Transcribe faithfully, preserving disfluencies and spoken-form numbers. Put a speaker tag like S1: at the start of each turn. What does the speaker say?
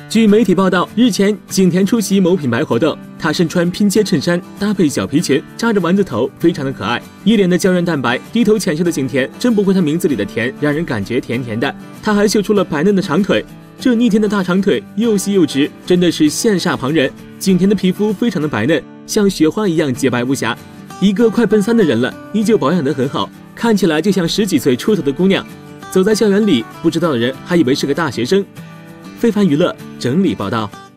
S1: 据媒体报道，日前景甜出席某品牌活动，她身穿拼接衬衫，搭配小皮裙，扎着丸子头，非常的可爱，一脸的胶原蛋白，低头浅笑的景甜，真不愧她名字里的甜，让人感觉甜甜的。她还秀出了白嫩的长腿，这逆天的大长腿又细又直，真的是羡煞旁人。景甜的皮肤非常的白嫩，像雪花一样洁白无瑕，一个快奔三的人了，依旧保养得很好，看起来就像十几岁出头的姑娘。走在校园里，不知道的人还以为是个大学生。非凡娱乐整理报道。